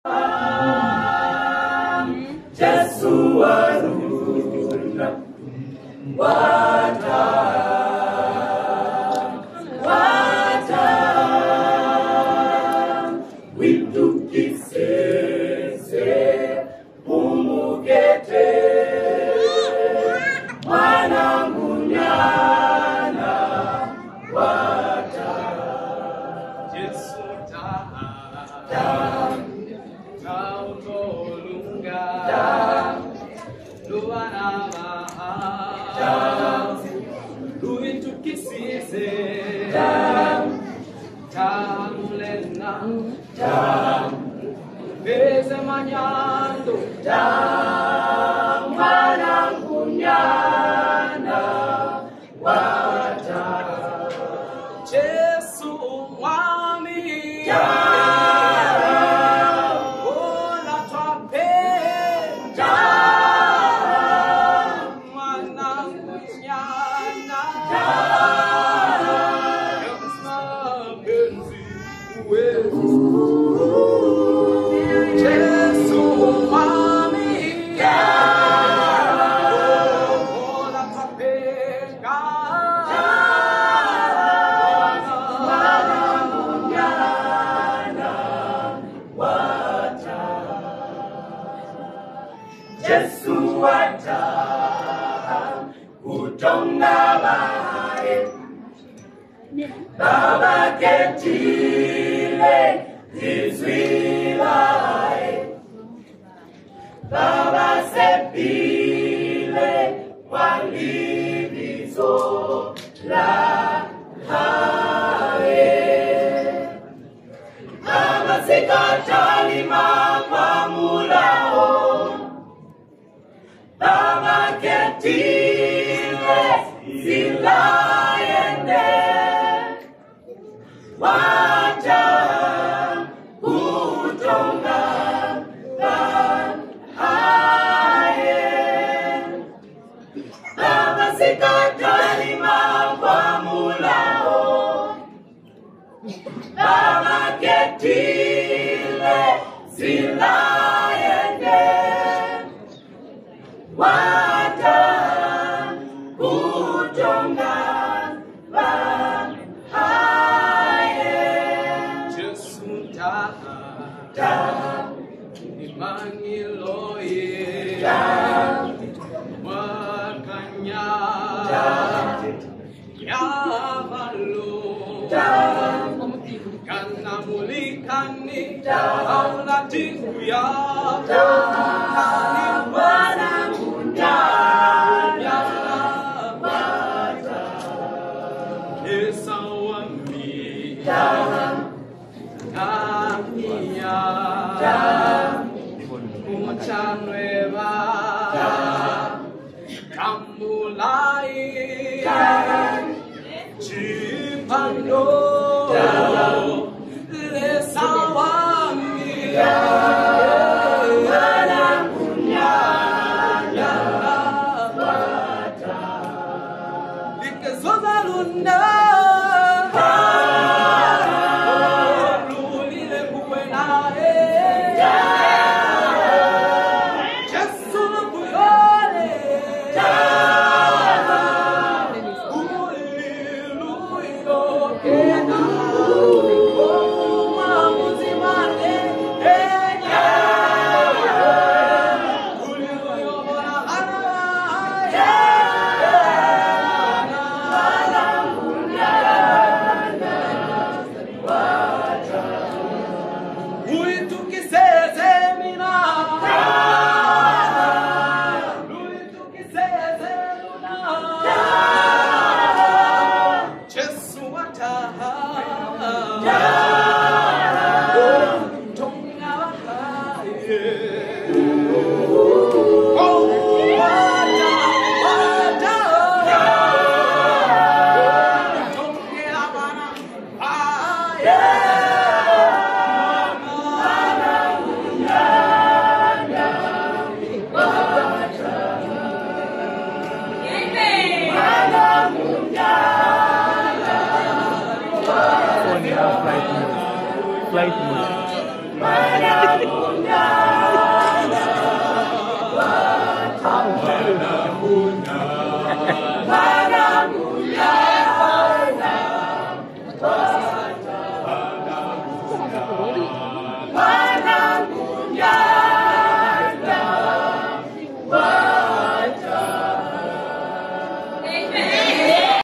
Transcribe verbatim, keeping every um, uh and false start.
Jesu waruna wata wata witukisese umukete mwana munyana wata Jesu ta ta Jesu wami Jesu wata utonga bae Baba ketile izwilae Baba sepile walivizo la hae Baba sikatali makwamulao Baba ketile zilayende Waja utonga bahaye Baba sikatali makwamulao Baba ketile zilayende Wata utonga bahaye Jesu ta ta imangiloye ta wakanya ta ya malu ta kana mulikani ta aulatiku ya ta Flight mode. Flight mode.